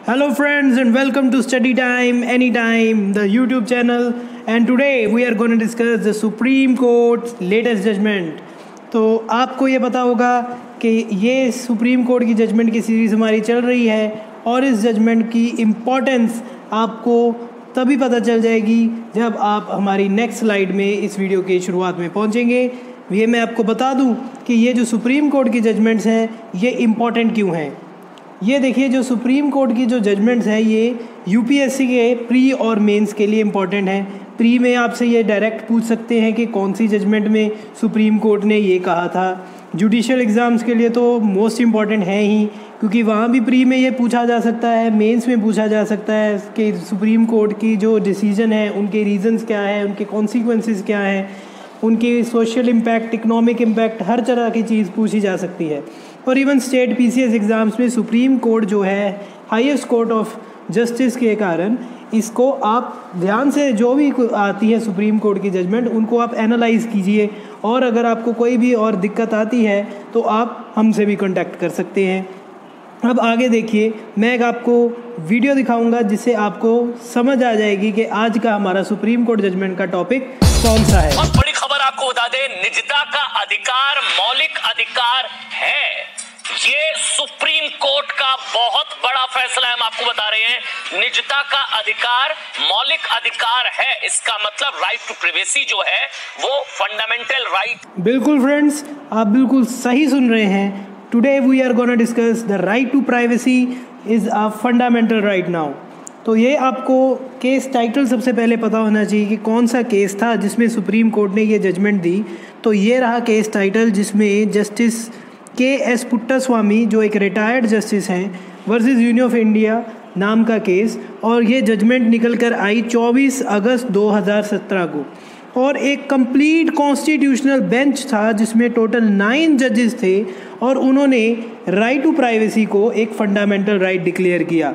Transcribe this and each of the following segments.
Hello friends and welcome to Study Time Anytime, the YouTube channel, and today we are going to discuss the Supreme Court's latest judgment। तो आपको ये पता होगा कि ये supreme court की judgement की सीरीज़ हमारी चल रही है और इस जजमेंट की इम्पोर्टेंस आपको तभी पता चल जाएगी जब आप हमारी नेक्स्ट स्लाइड में इस वीडियो के शुरुआत में पहुंचेंगे। ये मैं आपको बता दूं कि ये जो सुप्रीम कोर्ट की जजमेंट्स हैं ये इम्पॉर्टेंट क्यों हैं। ये देखिए, जो सुप्रीम कोर्ट की जो जजमेंट्स हैं ये यूपीएससी के प्री और मेंस के लिए इम्पॉर्टेंट हैं। प्री में आपसे ये डायरेक्ट पूछ सकते हैं कि कौन सी जजमेंट में सुप्रीम कोर्ट ने ये कहा था। जुडिशियल एग्ज़ाम्स के लिए तो मोस्ट इम्पॉर्टेंट है ही, क्योंकि वहाँ भी प्री में ये पूछा जा सकता है, मेंस में पूछा जा सकता है कि सुप्रीम कोर्ट की जो डिसीजन है उनके रीज़न्स क्या है, उनके कॉन्सिक्वेंसेस क्या हैं, उनकी सोशल इम्पैक्ट, इकोनॉमिक इम्पैक्ट, हर तरह की चीज़ पूछी जा सकती है। और इवन स्टेट पीसीएस एग्ज़ाम्स में सुप्रीम कोर्ट जो है हाईएस्ट कोर्ट ऑफ जस्टिस के कारण इसको आप ध्यान से, जो भी आती है सुप्रीम कोर्ट की जजमेंट, उनको आप एनालाइज़ कीजिए। और अगर आपको कोई भी और दिक्कत आती है तो आप हमसे भी कांटेक्ट कर सकते हैं। अब आगे देखिए, मैं एक आपको वीडियो दिखाऊंगा जिससे आपको समझ आ जाएगी कि आज का हमारा सुप्रीम कोर्ट जजमेंट का टॉपिक कौन सा है। बहुत बड़ी खबर आपको बता दें, निजता का अधिकार मौलिक अधिकार है। ये सुप्रीम कोर्ट का बहुत बड़ा फैसला है। हम आपको बता रहे हैं, निजता का अधिकार मौलिक अधिकार है। इसका मतलब राइट टू प्राइवेसी जो है वो फंडामेंटल राइट। बिल्कुल फ्रेंड्स, आप बिल्कुल सही सुन रहे हैं। Today we are gonna discuss the right to privacy is a fundamental right now. तो ये आपको केस टाइटल सबसे पहले पता होना चाहिए कि कौन सा केस था जिसमें सुप्रीम कोर्ट ने ये जजमेंट दी। तो ये रहा केस टाइटल, जिसमें जस्टिस के पुट्टास्वामी, जो एक रिटायर्ड जस्टिस हैं, वर्सेस यूनियन ऑफ इंडिया नाम का केस। और ये जजमेंट निकल कर आई 24 अगस्त 2017 को। और एक कंप्लीट कॉन्स्टिट्यूशनल बेंच था जिसमें टोटल 9 जजेस थे और उन्होंने राइट टू प्राइवेसी को एक फंडामेंटल राइट डिक्लेयर किया।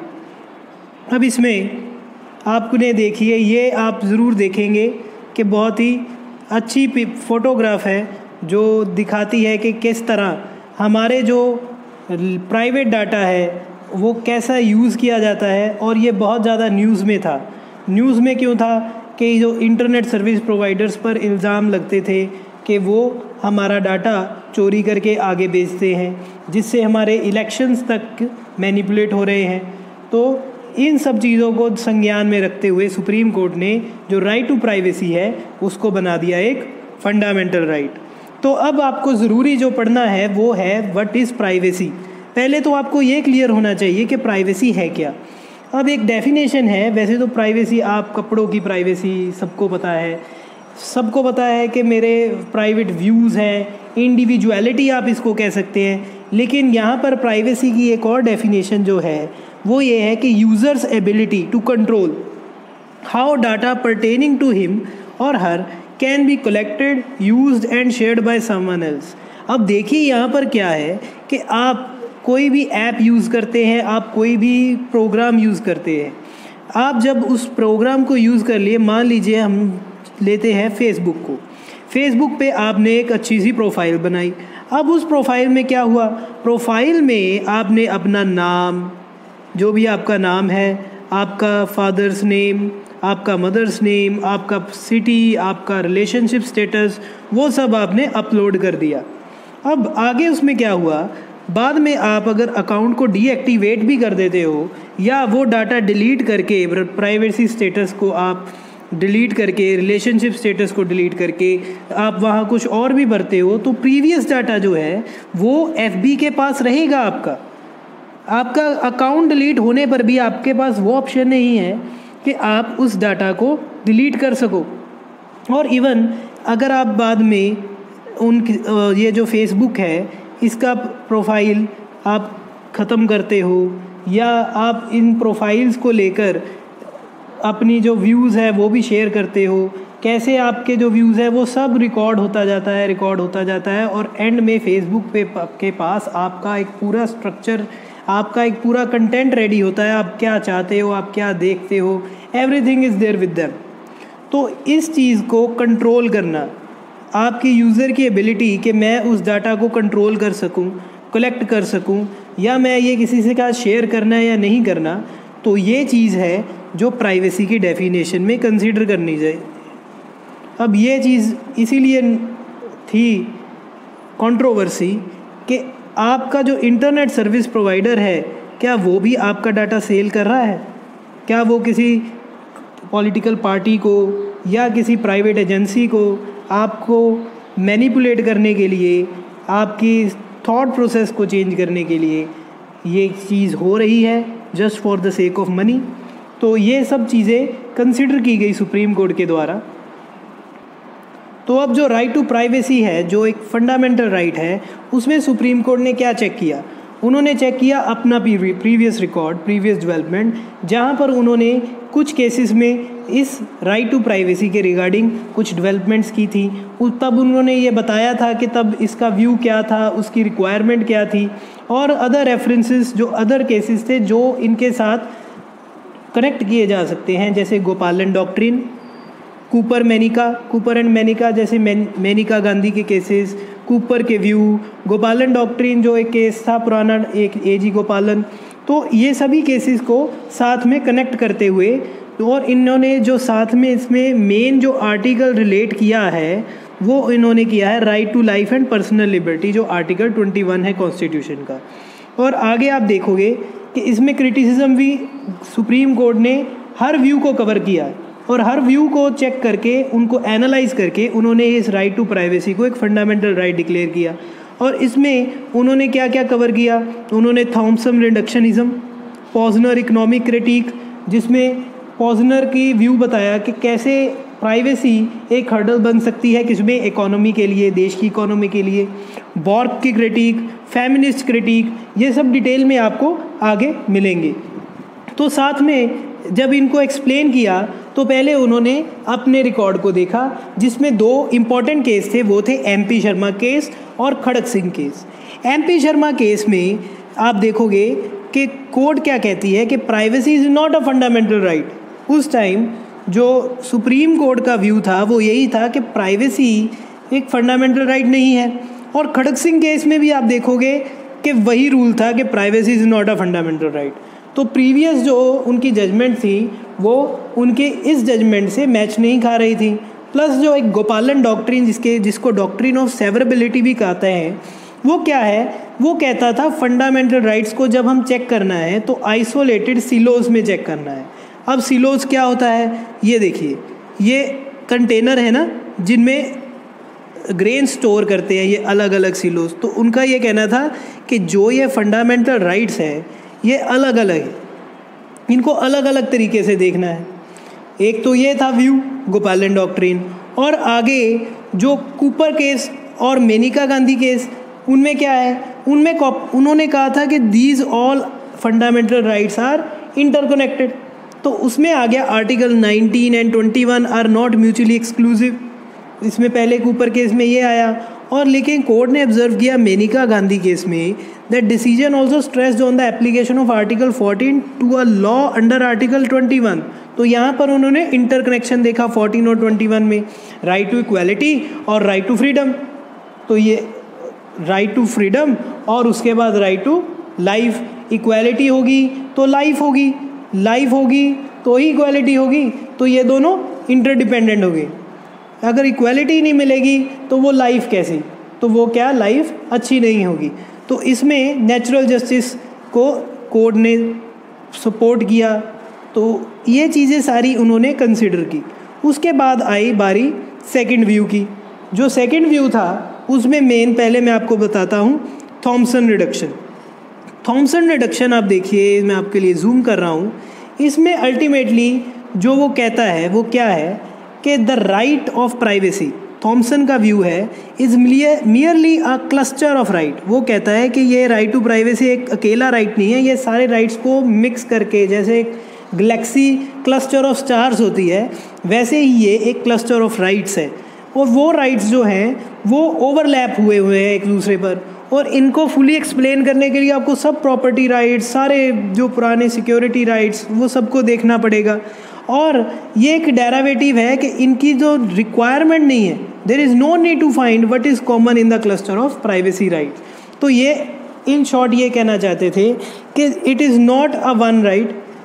अब इसमें आपने देखिए, ये आप ज़रूर देखेंगे कि बहुत ही अच्छी फ़ोटोग्राफ है जो दिखाती है कि किस तरह हमारे जो प्राइवेट डाटा है वो कैसा यूज़ किया जाता है। और ये बहुत ज़्यादा न्यूज़ में था। न्यूज़ में क्यों था कि जो इंटरनेट सर्विस प्रोवाइडर्स पर इल्ज़ाम लगते थे कि वो हमारा डाटा चोरी करके आगे बेचते हैं, जिससे हमारे इलेक्शंस तक मैनिपुलेट हो रहे हैं। तो इन सब चीज़ों को संज्ञान में रखते हुए सुप्रीम कोर्ट ने जो राइट टू प्राइवेसी है उसको बना दिया एक फंडामेंटल राइट। तो अब आपको ज़रूरी जो पढ़ना है वो है व्हाट इज़ प्राइवेसी। पहले तो आपको ये क्लियर होना चाहिए कि प्राइवेसी है क्या। अब एक डेफिनेशन है। वैसे तो प्राइवेसी, आप कपड़ों की प्राइवेसी सबको पता है, सबको पता है कि मेरे प्राइवेट व्यूज़ हैं, इंडिविजुअलिटी आप इसको कह सकते हैं। लेकिन यहाँ पर प्राइवेसी की एक और डेफिनेशन जो है वो ये है कि users ability to control how data pertaining to him or her can be collected, used and shared by someone else. अब देखिए यहाँ पर क्या है कि आप कोई भी ऐप यूज़ करते हैं, आप कोई भी प्रोग्राम यूज़ करते हैं। आप जब उस प्रोग्राम को यूज़ कर लिए, मान लीजिए हम लेते हैं फेसबुक को। फेसबुक पे आपने एक अच्छी सी प्रोफाइल बनाई। अब उस प्रोफाइल में क्या हुआ, प्रोफाइल में आपने अपना नाम, जो भी आपका नाम है, आपका फादर्स नेम, आपका मदर्स नेम, आपका सिटी, आपका रिलेशनशिप स्टेटस, वो सब आपने अपलोड कर दिया। अब आगे उसमें क्या हुआ, बाद में आप अगर अकाउंट को डीएक्टिवेट भी कर देते हो या वो डाटा डिलीट करके, प्राइवेसी स्टेटस को आप डिलीट करके, रिलेशनशिप स्टेटस को डिलीट करके आप वहाँ कुछ और भी भरते हो, तो प्रीवियस डाटा जो है वो एफबी के पास रहेगा। आपका अकाउंट डिलीट होने पर भी आपके पास वो ऑप्शन नहीं है कि आप उस डाटा को डिलीट कर सको। और इवन अगर आप बाद में ये जो फेसबुक है इसका प्रोफाइल आप ख़त्म करते हो या आप इन प्रोफाइल्स को लेकर अपनी जो व्यूज़ है वो भी शेयर करते हो, कैसे आपके जो व्यूज़ है वो सब रिकॉर्ड होता जाता है और एंड में फेसबुक के पास आपका एक पूरा स्ट्रक्चर, आपका एक पूरा कंटेंट रेडी होता है। आप क्या चाहते हो, आप क्या देखते हो, everything is there with them. तो इस चीज़ को कंट्रोल करना, आपकी यूज़र की एबिलिटी कि मैं उस डाटा को कंट्रोल कर सकूं, कलेक्ट कर सकूं, या मैं ये किसी से क्या शेयर करना है या नहीं करना, तो ये चीज़ है जो प्राइवेसी की डेफिनेशन में कंसीडर करनी चाहिए। अब ये चीज़ इसीलिए थी कंट्रोवर्सी कि आपका जो इंटरनेट सर्विस प्रोवाइडर है, क्या वो भी आपका डाटा सेल कर रहा है? क्या वो किसी पॉलिटिकल पार्टी को या किसी प्राइवेट एजेंसी को आपको मैनिपुलेट करने के लिए, आपकी थॉट प्रोसेस को चेंज करने के लिए ये चीज़ हो रही है just for the sake of money? तो ये सब चीज़ें कंसिडर की गई सुप्रीम कोर्ट के द्वारा। तो अब जो राइट टू प्राइवेसी है, जो एक फंडामेंटल राइट है, उसमें सुप्रीम कोर्ट ने क्या चेक किया? उन्होंने चेक किया अपना प्रीवियस रिकॉर्ड, प्रीवियस डेवलपमेंट, जहाँ पर उन्होंने कुछ केसेस में इस राइट टू प्राइवेसी के रिगार्डिंग कुछ डेवलपमेंट्स की थी। तब उन्होंने ये बताया था कि तब इसका व्यू क्या था, उसकी रिक्वायरमेंट क्या थी, और अदर रेफरेंसेस, जो अदर केसेस थे जो इनके साथ कनेक्ट किए जा सकते हैं, जैसे गोपालन डॉक्ट्रिन, कूपर एंड मेनिका जैसे मेनिका गांधी के केसेस, कूपर के व्यू, गोपालन डॉक्ट्रिन जो एक केस था पुराना, एक एजी गोपालन। तो ये सभी केसेस को साथ में कनेक्ट करते हुए, और इन्होंने जो साथ में इसमें मेन जो आर्टिकल रिलेट किया है वो इन्होंने किया है right to life and personal liberty, जो आर्टिकल 21 है कॉन्स्टिट्यूशन का। और आगे आप देखोगे कि इसमें क्रिटिसिज्म भी सुप्रीम कोर्ट ने हर व्यू को कवर किया है, और हर व्यू को चेक करके, उनको एनालाइज करके उन्होंने इस राइट टू प्राइवेसी को एक फंडामेंटल राइट डिक्लेयर किया। और इसमें उन्होंने क्या क्या कवर किया? उन्होंने Thomson reductionism, Posner economic critique, जिसमें पॉजनर की व्यू बताया कि कैसे प्राइवेसी एक हर्डल बन सकती है किसमें, इकोनॉमी के लिए, देश की इकोनॉमी के लिए, बॉर्ग की क्रिटिक, फेमिनिस्ट क्रिटिक, ये सब डिटेल में आपको आगे मिलेंगे। तो साथ में जब इनको एक्सप्लेन किया तो पहले उन्होंने अपने रिकॉर्ड को देखा, जिसमें दो इम्पॉर्टेंट केस थे, वो थे MP शर्मा केस और Kharak Singh case. MP Sharma case में आप देखोगे कि कोर्ट क्या कहती है कि privacy is not a fundamental right. उस टाइम जो सुप्रीम कोर्ट का व्यू था वो यही था कि प्राइवेसी एक फंडामेंटल राइट नहीं है। और खड़क सिंह केस में भी आप देखोगे कि वही रूल था कि privacy is not a fundamental right. तो प्रीवियस जो उनकी जजमेंट थी वो उनके इस जजमेंट से मैच नहीं खा रही थी। प्लस जो एक गोपालन डॉक्ट्रिन, जिसको डॉक्ट्रिन ऑफ सेवरेबिलिटी भी कहते हैं, वो क्या है? वो कहता था फंडामेंटल राइट्स को जब हम चेक करना है तो आइसोलेटेड सिलोज में चेक करना है। अब सिलोज क्या होता है? ये देखिए, ये कंटेनर है ना जिनमें ग्रेन स्टोर करते हैं, ये अलग अलग सिलोज। तो उनका ये कहना था कि जो ये फंडामेंटल राइट्स है ये अलग अलग है, इनको अलग अलग तरीके से देखना है। एक तो ये था व्यू गोपालन डॉक्ट्रिन, और आगे जो कूपर केस और मेनिका गांधी केस, उनमें क्या है? उनमें उन्होंने कहा था कि these all fundamental rights are interconnected. तो उसमें आ गया article 19 and 21 are not mutually exclusive. इसमें पहले कूपर केस में ये आया। और लेकिन कोर्ट ने ऑब्जर्व किया मेनिका गांधी केस में that decision also stressed on the application of article 14 to a law under article 21। तो यहाँ पर उन्होंने इंटरकनेक्शन देखा 14 और 21 में, राइट टू इक्वालिटी और राइट टू फ्रीडम। तो ये राइट टू फ्रीडम और उसके बाद राइट टू लाइफ, इक्वालिटी होगी तो लाइफ होगी, लाइफ होगी तो ही इक्वालिटी होगी। तो ये दोनों इंटरडिपेंडेंट हो गए। अगर इक्वालिटी नहीं मिलेगी तो वो लाइफ कैसी? तो वो क्या, लाइफ अच्छी नहीं होगी। तो इसमें नेचुरल जस्टिस को कोर्ट ने सपोर्ट किया। तो ये चीज़ें सारी उन्होंने कंसिडर की। उसके बाद आई बारी सेकंड व्यू की। जो सेकंड व्यू था उसमें मेन, पहले मैं आपको बताता हूँ, थॉम्सन रिडक्शन। थॉम्सन रिडक्शन आप देखिए, मैं आपके लिए जूम कर रहा हूँ। इसमें अल्टीमेटली जो वो कहता है वो क्या है कि the right of privacy, Thomson का व्यू है, is merely a cluster of right. वो कहता है कि ये राइट टू प्राइवेसी एक अकेला राइट नहीं है, ये सारे राइट्स को मिक्स करके, जैसे एक गैलेक्सी क्लस्टर ऑफ स्टार्स होती है वैसे ही ये एक क्लस्टर ऑफ राइट्स है। और वो राइट्स जो हैं वो ओवरलैप हुए हैं एक दूसरे पर। और इनको फुली एक्सप्लेन करने के लिए आपको सब प्रॉपर्टी राइट्स, सारे जो पुराने सिक्योरिटी राइट्स, वो सबको देखना पड़ेगा। और ये एक डेरिवेटिव है कि इनकी जो रिक्वायरमेंट नहीं है, there is no need to find what is common in the cluster of privacy rights. तो ये इन शॉर्ट ये कहना चाहते थे कि it is not a one right,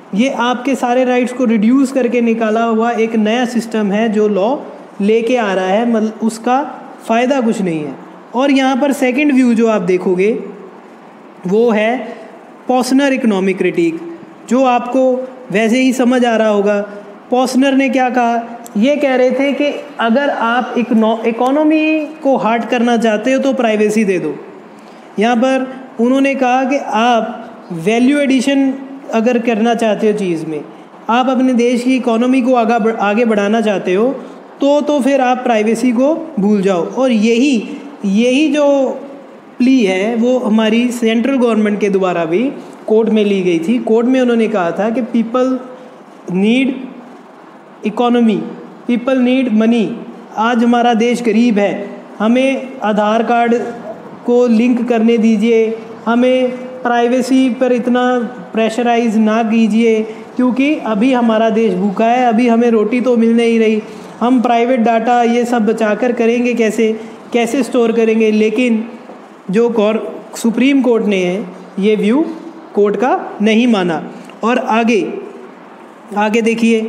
ये आपके सारे राइट्स को रिड्यूस करके निकाला हुआ एक नया सिस्टम है जो लॉ लेके आ रहा है, मतलब उसका फ़ायदा कुछ नहीं है। और यहाँ पर सेकंड व्यू जो आप देखोगे वो है पॉसनर इकोनॉमिक क्रिटिक, जो आपको वैसे ही समझ आ रहा होगा। पॉसनर ने क्या कहा, ये कह रहे थे कि अगर आप इकोनॉमी को हार्ड करना चाहते हो तो प्राइवेसी दे दो। यहाँ पर उन्होंने कहा कि आप वैल्यू एडिशन अगर करना चाहते हो चीज़ में, आप अपने देश की इकोनॉमी को आगे बढ़ाना चाहते हो तो फिर आप प्राइवेसी को भूल जाओ। और यही जो प्ली है वो हमारी सेंट्रल गवर्नमेंट के द्वारा भी कोर्ट में ली गई थी। कोर्ट में उन्होंने कहा था कि people need economy, people need money. आज हमारा देश गरीब है, हमें आधार कार्ड को लिंक करने दीजिए, हमें प्राइवेसी पर इतना प्रेशराइज ना कीजिए, क्योंकि अभी हमारा देश भूखा है, अभी हमें रोटी तो मिल नहीं रही। हम प्राइवेट डाटा ये सब बचाकर करेंगे कैसे स्टोर करेंगे। लेकिन जो सुप्रीम कोर्ट ने ये व्यू कोर्ट का नहीं माना। और आगे देखिए,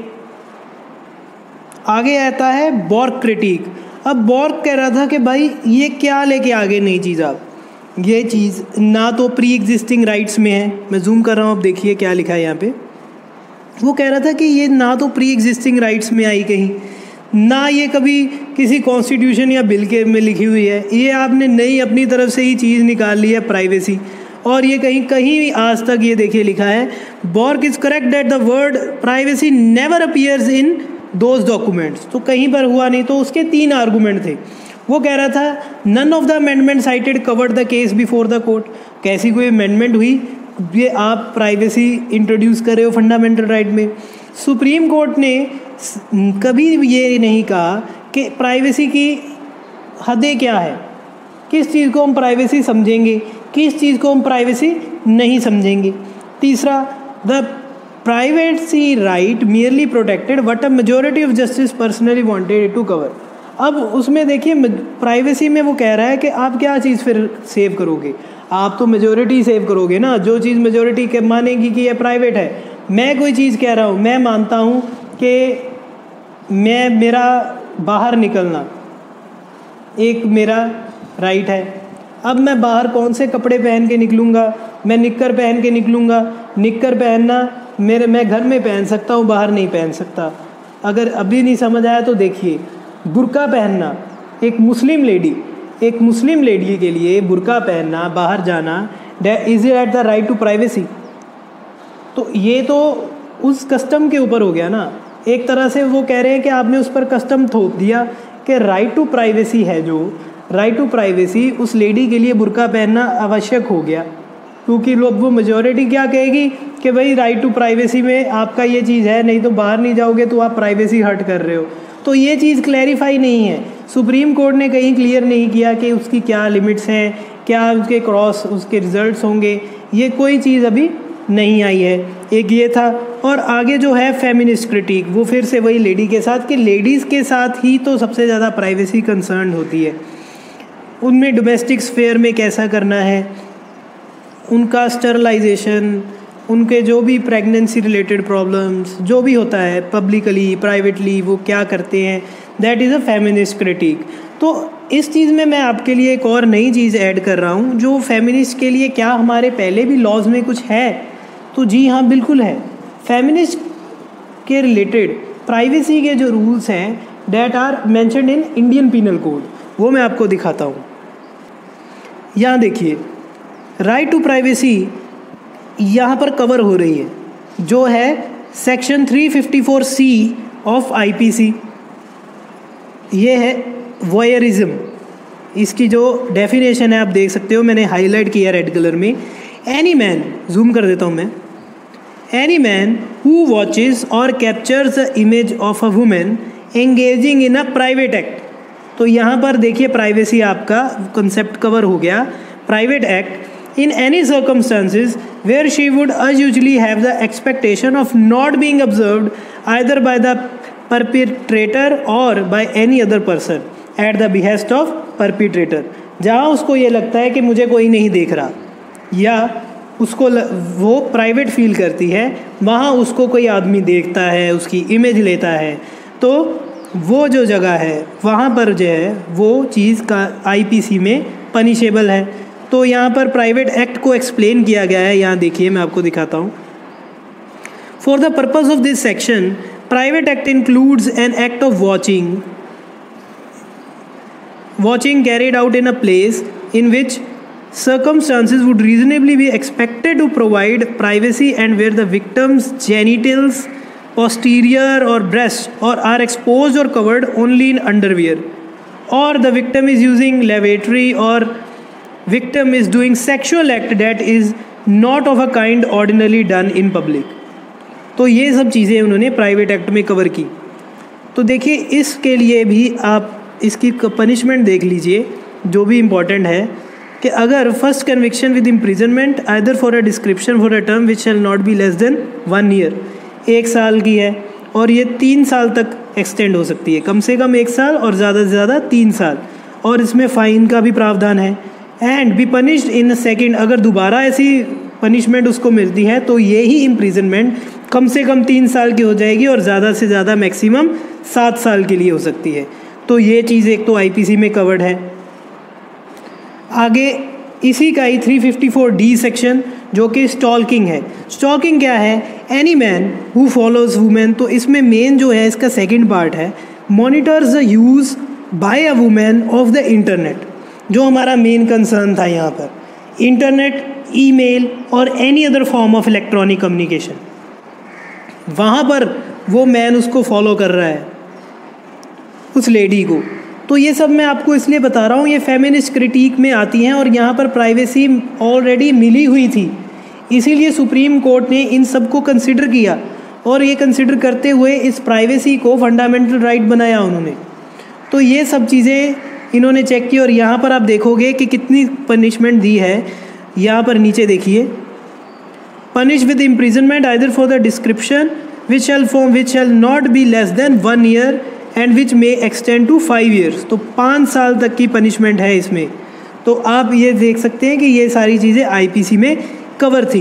आगे आता है बॉर्क क्रिटिक। अब बॉर्क कह रहा था कि भाई ये क्या लेके आगे नई चीज़, आप ये चीज़ ना तो प्री एग्जिस्टिंग राइट्स में है। मैं जूम कर रहा हूँ, अब देखिए क्या लिखा है यहाँ पे। वो कह रहा था कि ये ना तो प्री एग्जिस्टिंग राइट्स में आई कहीं, ना ये कभी किसी कॉन्स्टिट्यूशन या बिल के में लिखी हुई है, ये आपने नई अपनी तरफ से ही चीज़ निकाल ली है प्राइवेसी। और ये कहीं आज तक ये देखिए लिखा है, Bork is correct that the word privacy never appears in those documents. तो कहीं पर हुआ नहीं। तो उसके 3 आर्गूमेंट थे। वो कह रहा था none of the amendment cited covered the case before the court. कैसी कोई अमेंडमेंट हुई, ये आप प्राइवेसी इंट्रोड्यूस कर रहे हो फंडामेंटल राइट में। सुप्रीम कोर्ट ने कभी ये नहीं कहा कि प्राइवेसी की हदें क्या है, किस चीज़ को हम प्राइवेसी समझेंगे, किस चीज़ को हम प्राइवेसी नहीं समझेंगे। तीसरा, the privacy right merely protected what a majority of justice personally wanted to cover. अब उसमें देखिए प्राइवेसी में वो कह रहा है कि आप क्या चीज़ फिर सेव करोगे, आप तो मेजोरिटी सेव करोगे ना, जो चीज़ मेजोरिटी के मानेगी कि ये प्राइवेट है। मैं कोई चीज़ कह रहा हूँ, मैं मानता हूँ कि मेरा बाहर निकलना एक मेरा राइट है। अब मैं बाहर कौन से कपड़े पहन के निकलूँगा, मैं निक्कर पहन के निकलूँगा। निक्कर पहनना मैं घर में पहन सकता हूँ, बाहर नहीं पहन सकता। अगर अभी नहीं समझ आया तो देखिए, बुर्का पहनना एक मुस्लिम लेडी के लिए बुर्का पहनना, बाहर जाना, is at the right to privacy. तो ये तो उस कस्टम के ऊपर हो गया ना। एक तरह से वो कह रहे हैं कि आपने उस पर कस्टम थोप दिया कि राइट टू प्राइवेसी है, जो राइट टू प्राइवेसी उस लेडी के लिए बुर्का पहनना आवश्यक हो गया, क्योंकि लोग वो मेजॉरिटी क्या कहेगी कि भाई राइट टू प्राइवेसी में आपका ये चीज़ है, नहीं तो बाहर नहीं जाओगे तो आप प्राइवेसी हर्ट कर रहे हो। तो ये चीज़ क्लैरिफाई नहीं है। सुप्रीम कोर्ट ने कहीं क्लियर नहीं किया कि उसकी क्या लिमिट्स हैं, क्या उसके क्रॉस उसके रिजल्ट्स होंगे, ये कोई चीज़ अभी नहीं आई है। एक ये था। और आगे जो है फेमिनिस्ट क्रिटिक, वो फिर से वही लेडी के साथ, कि लेडीज़ के साथ ही तो सबसे ज़्यादा प्राइवेसी कंसर्न होती है। उनमें डोमेस्टिक स्फेयर में कैसा करना है, उनका स्टरलाइजेशन, उनके जो भी प्रेगनेंसी रिलेटेड प्रॉब्लम्स जो भी होता है पब्लिकली प्राइवेटली, वो क्या करते हैं, that is a feminist critic. तो इस चीज़ में मैं आपके लिए एक और नई चीज़ ऐड कर रहा हूँ, जो फेमिनिस्ट के लिए क्या हमारे पहले भी लॉज में कुछ है, तो जी हाँ बिल्कुल है। फेमिनिस्ट के रिलेटेड प्राइवेसी के जो रूल्स हैं that are mentioned in Indian penal code, वो मैं आपको दिखाता हूँ। यहाँ देखिए, राइट टू प्राइवेसी यहाँ पर कवर हो रही है, जो है सेक्शन 354C ऑफ IPC। ये है वॉयरिज्म। इसकी जो डेफिनेशन है आप देख सकते हो, मैंने हाईलाइट किया रेड कलर में। एनी मैन, जूम कर देता हूँ मैं, any man who watches or captures the image of a women engaging in a private act. तो यहाँ पर देखिए प्राइवेसी आपका कंसेप्ट कवर हो गया। Private act in any circumstances where she would usually have the expectation of not being observed either by the perpetrator or by any other person at the behest of perpetrator। जहाँ उसको ये लगता है कि मुझे कोई नहीं देख रहा, या उसको वो प्राइवेट फील करती है, वहाँ उसको कोई आदमी देखता है, उसकी इमेज लेता है, तो वो जो जगह है वहाँ पर जो है वो चीज़ का आईपीसी में पनिशेबल है। तो यहाँ पर प्राइवेट एक्ट को एक्सप्लेन किया गया है, यहाँ देखिए मैं आपको दिखाता हूँ। For the purpose of this section, private act includes an act of watching carried out in a place in which circumstances would reasonably be expected to provide privacy and where the victim's genitals, posterior or breast are exposed or covered only in underwear, or the victim is using lavatory, or victim is doing sexual act that is not of a kind ordinarily done in public। तो ये सब चीज़ें उन्होंने private act में cover की। तो देखिए इसके लिए भी आप इसकी पनिशमेंट देख लीजिए, जो भी इम्पॉर्टेंट है कि अगर first conviction with imprisonment either for a description for a term which shall not be less than 1 year, 1 साल की है और ये 3 साल तक एक्सटेंड हो सकती है, कम से कम 1 साल और ज़्यादा से ज़्यादा 3 साल, और इसमें फ़ाइन का भी प्रावधान है। And be punished in a second, अगर दोबारा ऐसी पनिशमेंट उसको मिलती है तो ये ही इम्प्रिजनमेंट कम से कम 3 साल की हो जाएगी और ज़्यादा से ज़्यादा मैक्सिमम 7 साल के लिए हो सकती है। तो ये चीज़ एक तो आईपीसी में कवर्ड है। आगे इसी का ही 354D सेक्शन जो कि स्टॉकिंग है। स्टॉकिंग क्या है? Any man who follows women. तो इसमें मेन जो है इसका सेकंड पार्ट है, monitors the use by a women of the internet. जो हमारा मेन कंसर्न था यहाँ पर, इंटरनेट, ईमेल और any other form of electronic communication, वहाँ पर वो मैन उसको फॉलो कर रहा है, उस लेडी को। तो ये सब मैं आपको इसलिए बता रहा हूँ, ये फेमिनिस्ट क्रिटिक में आती हैं और यहाँ पर प्राइवेसी ऑलरेडी मिली हुई थी, इसीलिए सुप्रीम कोर्ट ने इन सब को कंसिडर किया और ये कंसिडर करते हुए इस प्राइवेसी को फंडामेंटल राइट बनाया उन्होंने। तो ये सब चीज़ें इन्होंने चेक की और यहाँ पर आप देखोगे कि कितनी पनिशमेंट दी है। यहाँ पर नीचे देखिए, punish with imprisonment either for the description which shall not be less than 1 year and which may extend to 5 years. तो 5 साल तक की पनिशमेंट है इसमें। तो आप ये देख सकते हैं कि ये सारी चीज़ें आईपीसी में कवर थी।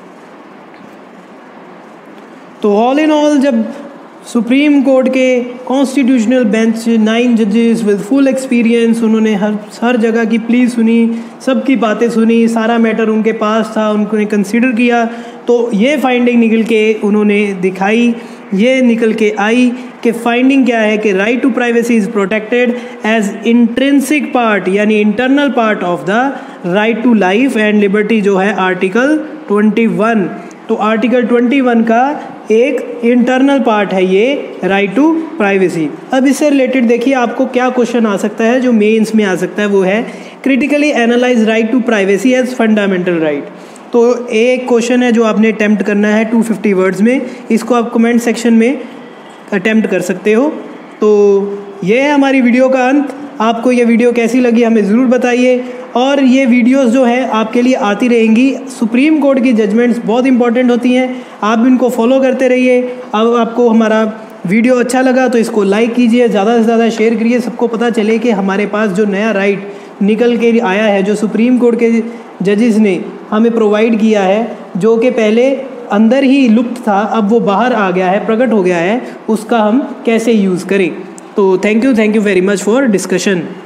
तो ऑल इन ऑल, जब सुप्रीम कोर्ट के कॉन्स्टिट्यूशनल बेंच 9 जजेस विद फुल एक्सपीरियंस, उन्होंने हर जगह की प्ली सुनी, सबकी बातें सुनी, सारा मैटर उनके पास था, उन्होंने कंसिडर किया, तो ये फाइंडिंग निकल के उन्होंने दिखाई, ये निकल के आई कि फाइंडिंग क्या है कि right to privacy is protected as intrinsic part, यानी internal part of the right to life and liberty, जो है आर्टिकल 21। तो आर्टिकल 21 का एक इंटरनल पार्ट है ये राइट टू प्राइवेसी। अब इससे रिलेटेड देखिए आपको क्या क्वेश्चन आ सकता है, जो मेंस में आ सकता है, वो है critically analyse right to privacy as fundamental right. तो एक क्वेश्चन है जो आपने अटैम्प्ट करना है 250 वर्ड्स में, इसको आप कमेंट सेक्शन में अटैम्प्ट कर सकते हो। तो ये है हमारी वीडियो का अंत। आपको ये वीडियो कैसी लगी हमें ज़रूर बताइए, और ये वीडियोस जो है आपके लिए आती रहेंगी। सुप्रीम कोर्ट की जजमेंट्स बहुत इंपॉर्टेंट होती हैं, आप इनको फॉलो करते रहिए। अब आपको हमारा वीडियो अच्छा लगा तो इसको लाइक कीजिए, ज़्यादा से ज़्यादा शेयर करिए, सबको पता चले कि हमारे पास जो नया राइट निकल के आया है, जो सुप्रीम कोर्ट के जजेस ने हमें प्रोवाइड किया है, जो कि पहले अंदर ही लुप्त था, अब वो बाहर आ गया है, प्रकट हो गया है, उसका हम कैसे यूज़ करें। तो thank you very much for discussion.